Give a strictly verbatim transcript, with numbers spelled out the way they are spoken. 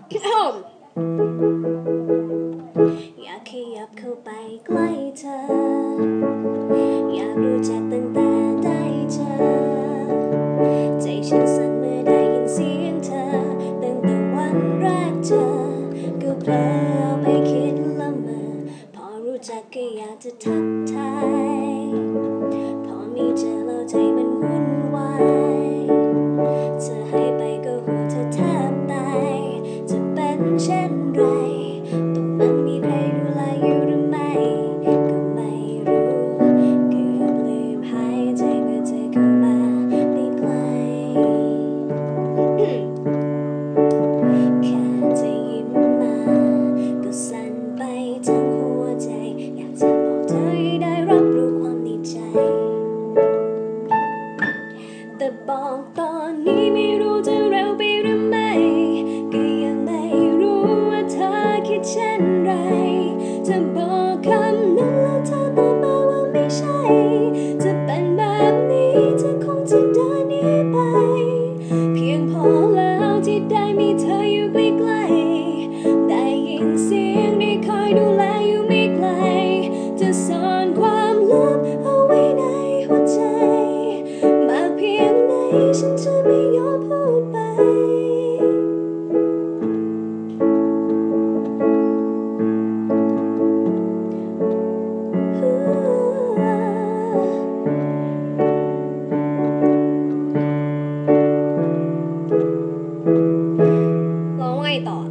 อยากขยับเข้าไปใกล้เธออยากรู้จักตั้งแต่ได้เจอใจฉันสั่นเมื่อได้ยินเสียงเธอตั้งแต่วันแรกเจอก็เพลอไปคิดละเมอพอรู้จักก็อยากจะทักทายพอมีเจอแล้วใจมันวุ่นวายเธอให้ไปก็หัวเธอแทบตายจะเป็นเช่นไรต้องมันมีใครดูแลอยู่หรือไม่ก็ไม่รู้เกือบลืมหายใจเมื่อเธอเข้ามาได้ไกลแค่จะยิ้มมาก็สั่นไปทั้งหัวใจอยากจะบอกเธอให้ได้รับรู้ความในใจแต่บอกตอนนี้ไม่รู้จะเร็วไปหรือไม่ก็ยังไม่รู้ว่าเธอคิดเช่นไรจะบอกคำนั้นแล้วเธอตอบมาว่าไม่ใช่จะเป็นแบบนี้เธอคงจะเดินหนีไปเพียงพอแล้วที่ได้มีเธออยู่ใกล้ๆได้ยินเสียงได้คอยดูแลอยู่ไม่ไกลจะซ่อนความลับเอาไว้ในหัวใจมากเพียงไหนฉันจะไม่ยอมพูดไปร้องไงต่อ